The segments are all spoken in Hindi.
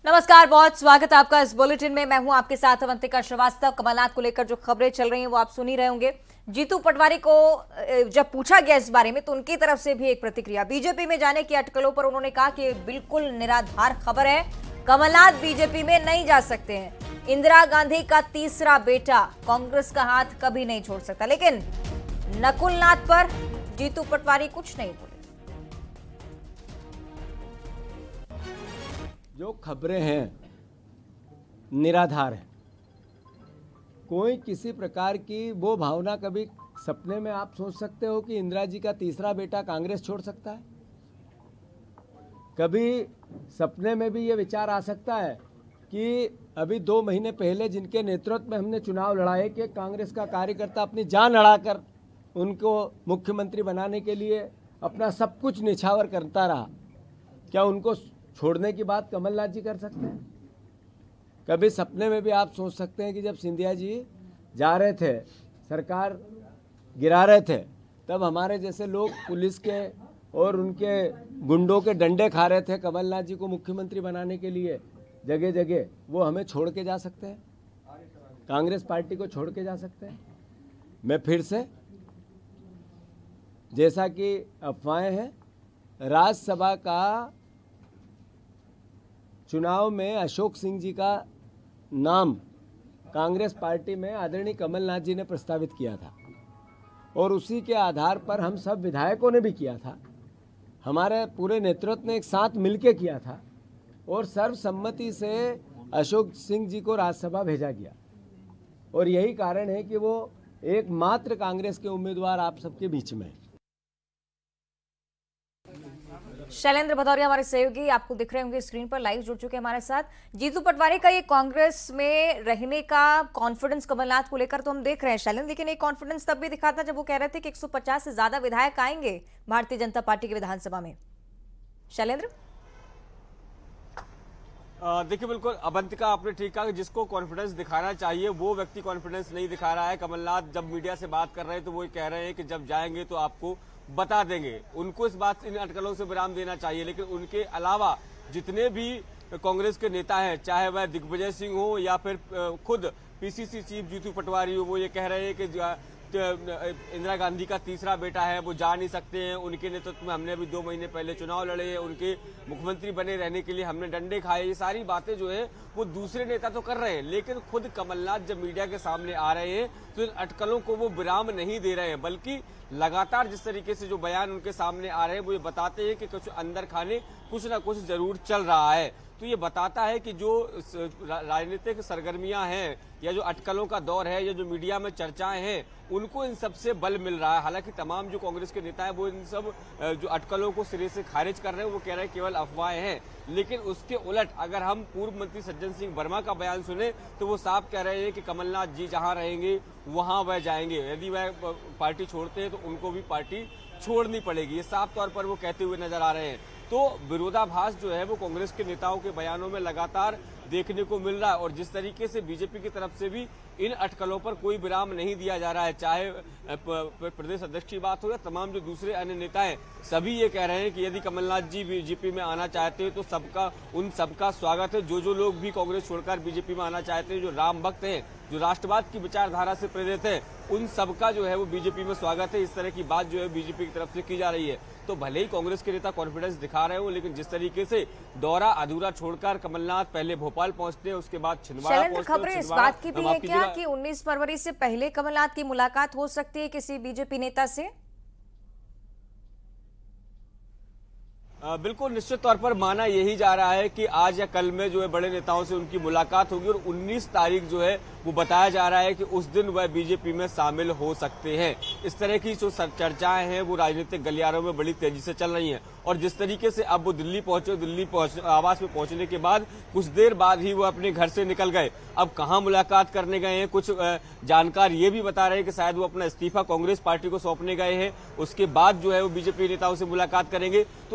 नमस्कार, बहुत स्वागत है आपका इस बुलेटिन में। मैं हूं आपके साथ अवंतिका श्रीवास्तव। कमलनाथ को लेकर जो खबरें चल रही हैं वो आप सुन ही रहे होंगे। जीतू पटवारी को जब पूछा गया इस बारे में तो उनकी तरफ से भी एक प्रतिक्रिया। बीजेपी में जाने की अटकलों पर उन्होंने कहा कि बिल्कुल निराधार खबर है, कमलनाथ बीजेपी में नहीं जा सकते हैं। इंदिरा गांधी का तीसरा बेटा कांग्रेस का हाथ कभी नहीं छोड़ सकता। लेकिन नकुल नाथ पर जीतू पटवारी कुछ नहीं बोले। जो खबरें हैं निराधार है। कोई किसी प्रकार की वो भावना कभी सपने में आप सोच सकते हो कि इंदिरा जी का तीसरा बेटा कांग्रेस छोड़ सकता है? कभी सपने में भी ये विचार आ सकता है कि अभी 2 महीने पहले जिनके नेतृत्व में हमने चुनाव लड़ाए कि कांग्रेस का कार्यकर्ता अपनी जान लड़ाकर उनको मुख्यमंत्री बनाने के लिए अपना सब कुछ निछावर करता रहा, क्या उनको छोड़ने की बात कमलनाथ जी कर सकते हैं? कभी सपने में भी आप सोच सकते हैं कि जब सिंधिया जी जा रहे थे, सरकार गिरा रहे थे, तब हमारे जैसे लोग पुलिस के और उनके गुंडों के डंडे खा रहे थे कमलनाथ जी को मुख्यमंत्री बनाने के लिए जगह जगह, वो हमें छोड़ के जा सकते हैं? कांग्रेस पार्टी को छोड़ के जा सकते हैं? मैं फिर से, जैसा कि अफवाहें हैं, राज्यसभा का चुनाव में अशोक सिंह जी का नाम कांग्रेस पार्टी में आदरणीय कमलनाथ जी ने प्रस्तावित किया था और उसी के आधार पर हम सब विधायकों ने भी किया था, हमारे पूरे नेतृत्व ने एक साथ मिलकर किया था और सर्वसम्मति से अशोक सिंह जी को राज्यसभा भेजा गया। और यही कारण है कि वो एकमात्र कांग्रेस के उम्मीदवार आप सबके बीच में। शैलेंद्र भदौरिया हमारे सहयोगी आपको दिख रहे होंगे स्क्रीन पर, लाइव जुड़ चुके हैं हमारे साथ। जीतू पटवारी का ये कांग्रेस में रहने का कॉन्फिडेंस कमलनाथ को लेकर तो हम देख रहे हैं शैलेंद्र, लेकिन एक कॉन्फिडेंस तब भी दिखा था जब वो कह रहे थे कि 150 से ज्यादा विधायक आएंगे भारतीय जनता पार्टी की विधानसभा में। शैलेंद्र, देखिए, बिल्कुल अवंतिका आपने ठीक कहा कि जिसको कॉन्फिडेंस दिखाना चाहिए वो व्यक्ति कॉन्फिडेंस नहीं दिखा रहा है। कमलनाथ जब मीडिया से बात कर रहे हैं तो वो कह रहे हैं कि जब जाएंगे तो आपको बता देंगे। उनको इस बात, इन अटकलों से विराम देना चाहिए। लेकिन उनके अलावा जितने भी कांग्रेस के नेता हैं, चाहे वह दिग्विजय सिंह हो या फिर खुद पीसीसी चीफ जीतू पटवारी हो, वो ये कह रहे हैं कि इंदिरा गांधी का तीसरा बेटा है, वो जा नहीं सकते हैं। उनके नेतृत्व में हमने अभी 2 महीने पहले चुनाव लड़े हैं, उनके मुख्यमंत्री बने रहने के लिए हमने डंडे खाए। ये सारी बातें जो है वो दूसरे नेता तो कर रहे हैं, लेकिन खुद कमलनाथ जब मीडिया के सामने आ रहे हैं तो इन अटकलों को वो विराम नहीं दे रहे हैं, बल्कि लगातार जिस तरीके से जो बयान उनके सामने आ रहे हैं वो ये बताते हैं कि कुछ अंदर खाने कुछ ना कुछ जरूर चल रहा है। तो ये बताता है कि जो राजनीतिक सरगर्मियां हैं या जो अटकलों का दौर है या जो मीडिया में चर्चाएं हैं, उनको इन सब से बल मिल रहा है। हालांकि तमाम जो कांग्रेस के नेता हैं वो इन सब जो अटकलों को सिरे से खारिज कर रहे हैं, वो कह रहे हैं केवल अफवाहें हैं। लेकिन उसके उलट अगर हम पूर्व मंत्री सज्जन सिंह वर्मा का बयान सुने तो वो साफ कह रहे हैं कि कमलनाथ जी जहां रहेंगे वहां वह जाएंगे। यदि वह पार्टी छोड़ते हैं तो उनको भी पार्टी छोड़नी पड़ेगी, ये साफ तौर पर वो कहते हुए नजर आ रहे हैं। तो विरोधाभास जो है वो कांग्रेस के नेताओं के बयानों में लगातार देखने को मिल रहा है। और जिस तरीके से बीजेपी की तरफ से भी इन अटकलों पर कोई विराम नहीं दिया जा रहा है, चाहे प्रदेश अध्यक्ष की बात हो या तमाम जो दूसरे अन्य नेता हैं, सभी ये कह रहे हैं कि यदि कमलनाथ जी बीजेपी में आना चाहते हैं तो उन सबका स्वागत है। जो लोग भी कांग्रेस छोड़कर बीजेपी में आना चाहते हैं, जो राम भक्त हैं, जो राष्ट्रवाद की विचारधारा से प्रेरित है, उन सबका जो है वो बीजेपी में स्वागत है। इस तरह की बात जो है बीजेपी की तरफ से की जा रही है। तो भले ही कांग्रेस के नेता कॉन्फिडेंस दिखा रहे हो, लेकिन जिस तरीके से दौरा अधूरा छोड़कर कमलनाथ पहले भोपाल पहुंचते हैं, उसके बाद छिंदवाड़ा पहुंचते हैं। खबरें इस बात की भी है क्या कि 19 फरवरी से पहले कमलनाथ की मुलाकात हो सकती है किसी बीजेपी नेता से? बिल्कुल निश्चित तौर पर माना यही जा रहा है कि आज या कल में जो है बड़े नेताओं से उनकी मुलाकात होगी और 19 तारीख जो है वो बताया जा रहा है कि उस दिन वह बीजेपी में शामिल हो सकते हैं। इस तरह की जो चर्चाएं हैं वो राजनीतिक गलियारों में बड़ी तेजी से चल रही हैं। और जिस तरीके से अब वो दिल्ली पहुंचे, आवास में पहुंचने के बाद कुछ देर बाद ही वो अपने घर से निकल गए। अब कहां मुलाकात करने गए हैं, कुछ जानकार ये भी बता रहे हैं कि शायद वो अपना इस्तीफा कांग्रेस पार्टी को सौंपने गए हैं, उसके बाद जो है वो बीजेपी नेताओं से मुलाकात करेंगे। तो अभी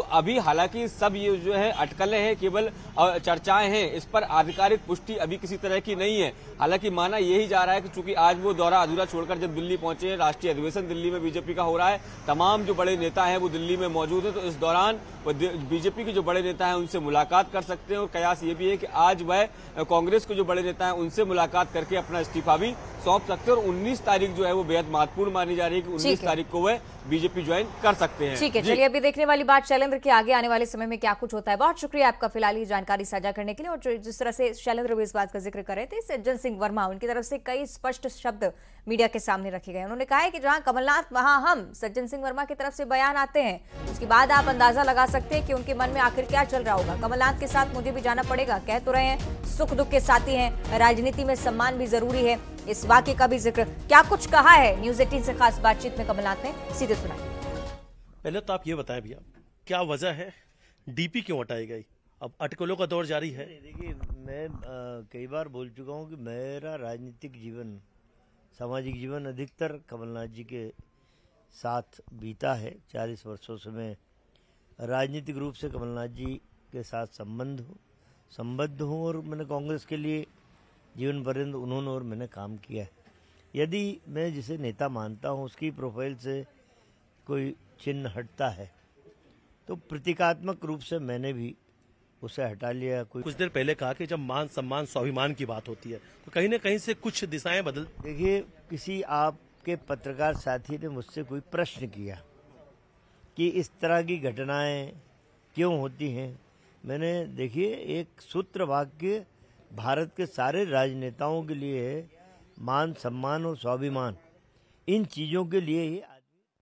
हालांकि सब ये जो है अटकलें हैं, केवल चर्चाएं हैं, इस पर आधिकारिक पुष्टि अभी किसी तरह की नहीं है। हालांकि माना यही जा रहा है कि चूंकि आज वो दौरा अधूरा छोड़कर जब दिल्ली पहुंचे हैं, राष्ट्रीय अधिवेशन दिल्ली में बीजेपी का हो रहा है, तमाम जो बड़े नेता हैं वो दिल्ली में मौजूद हैं, तो इस दौरान बीजेपी के जो बड़े नेता हैं उनसे मुलाकात कर सकते हैं। और कयास ये भी है कि आज वह कांग्रेस के जो बड़े नेता हैं उनसे मुलाकात करके अपना इस्तीफा भी सौंप सकते हैं। और 19 तारीख जो है वो बेहद महत्वपूर्ण मानी जा रही है कि 19 तारीख को वह बीजेपी ज्वाइन कर सकते हैं। ठीक है, चलिए अभी देखने वाली बात शैलेंद्र के आगे आने वाले समय में क्या कुछ होता है। बहुत शुक्रिया आपका फिलहाल ये जानकारी साझा करने के लिए। और जिस तरह से शैलेंद्र भी इस बात का जिक्र कर रहे थे, सज्जन सिंह वर्मा, उनकी तरफ से कई स्पष्ट शब्द मीडिया के सामने रखे गए। उन्होंने कहा है कि जहां कमलनाथ वहां हम, सज्जन सिंह वर्मा की तरफ से बयान आते हैं उसके बाद आप अंदाजा लगा सकते हैं कि उनके मन में आखिर क्या चल रहा होगा। कमलनाथ के साथ मुझे भी जाना पड़ेगा, कह तो रहे हैं सुख दुख के साथी हैं, राजनीति में सम्मान भी जरूरी है, इस वाक्य का भी जिक्र। क्या कुछ कहा है न्यूज 18 से खास बातचीत में कमलनाथ ने, सीधे सुना। पहले तो आप ये बताएं भैया, क्या वजह है डीपी क्यों हटाई गई? अब अटकलों का दौर जारी है। देखिए, मैं कई बार बोल चुका हूँ कि मेरा राजनीतिक जीवन, सामाजिक जीवन अधिकतर कमलनाथ जी के साथ बीता है। 40 वर्षों से मैं राजनीतिक रूप से कमलनाथ जी के साथ संबद्ध हूँ और मैंने कांग्रेस के लिए जीवन पर्यंत उन्होंने और मैंने काम किया है। यदि मैं जिसे नेता मानता हूँ उसकी प्रोफाइल से कोई चिन्ह हटता है तो प्रतीकात्मक रूप से मैंने भी उसे हटा लिया। कुछ देर पहले कहा कि जब मान सम्मान स्वाभिमान की बात होती है तो कहीं न कहीं से कुछ दिशाएं बदल। देखिए, किसी आपके पत्रकार साथी ने मुझसे कोई प्रश्न किया कि इस तरह की घटनाएं क्यों होती हैं। मैंने, देखिए, एक सूत्र वाक्य भारत के सारे राजनेताओं के लिए है, मान सम्मान और स्वाभिमान, इन चीज़ों के लिए ही